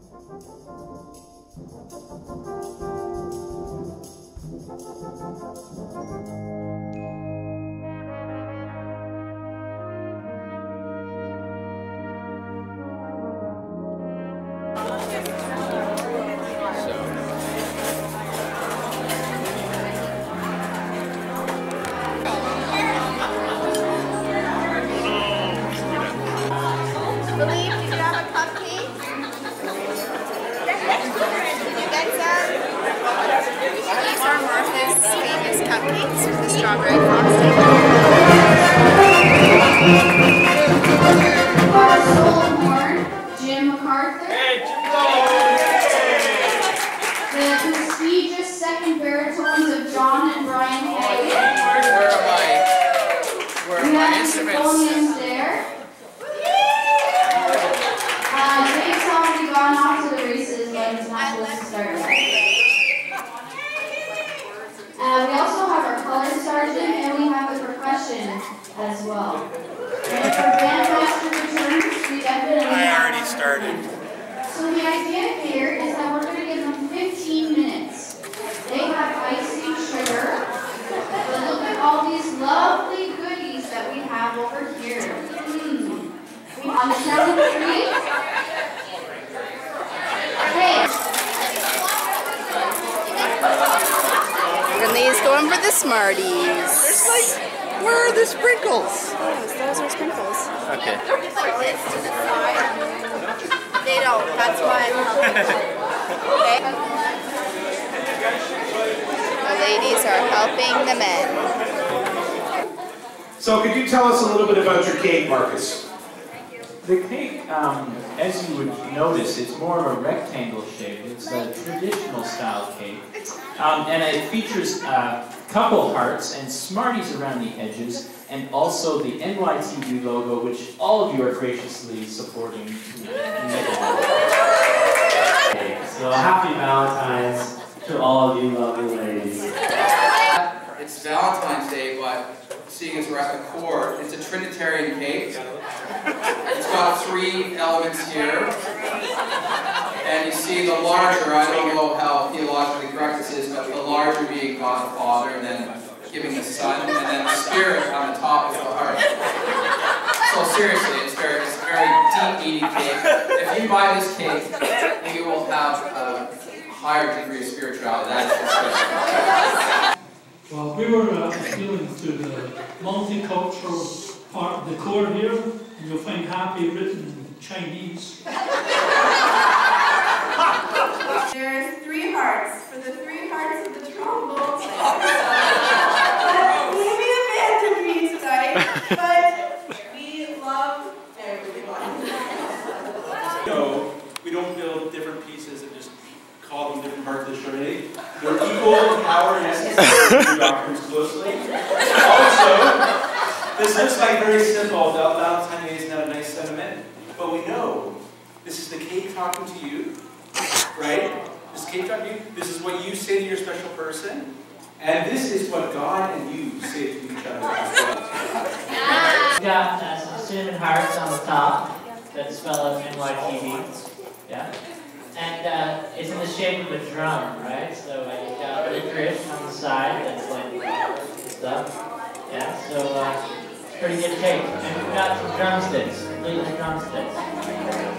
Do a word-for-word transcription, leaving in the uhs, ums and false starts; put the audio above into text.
Cupcakes with the strawberry frosting. Jim McArthur. Hey, Jim The prestigious second baritones of John and Brian Hay. Where are my, where are we my have instruments? there. Uh, Dave's already gone off to the races, but he's not supposed to start yet. Uh, we also have our color sergeant and we have the percussion as well. And if our bandmaster returns, we definitely I already started. So the idea here is that we're going to give them fifteen minutes. They have icing sugar. But look at all these lovely goodies that we have over here. Mm. On the count of three. Hey. Renlee's going for the Smarties. It's like, where are the sprinkles? Oh, those are sprinkles. Okay. They don't. That's why I'm helping. Okay. The ladies are helping the men. So, could you tell us a little bit about your cake, Marcus? The cake, um, as you would notice, it's more of a rectangle shape. It's a traditional style cake. Um, and it features uh, couple hearts and Smarties around the edges, and also the N Y T B logo, which all of you are graciously supporting. So happy Valentines to all of you lovely ladies. It's Valentine's Day, but seeing as we're at the core, it's a Trinitarian cake. It's got three elements here. And you see the larger, I don't know how theologically correct this is, but the larger being God the Father, and then giving the Son, and then the Spirit on the top is the heart. So seriously, it's very, it's a very deep eating cake. If you buy this cake, you will have a higher degree of spirituality. That's Well, we were uh, appealing to the multicultural part of the core here, and you'll find happy written in Chinese. There's three hearts for the three hearts of the trombones. Maybe abandoned me tonight, but we love everyone. No, we don't build different pieces and just call them different parts of the charade. They're equal in power and essence to your doctrines closely. Also, this looks like very simple. Valentine's Day isn't that a nice sentiment? But we know this is the cake talking to you, right? This cake talking to you. This is what you say to your special person. And this is what God and you say to each other as well. We got uh, some cinnamon hearts on the top that spell out N Y T B. Yeah. And uh, it's in the shape of a drum, right? So uh, you've got licorice on the side that's like stuff. Yeah, so uh, pretty good cake. And we've got some drumsticks, complete with drumsticks.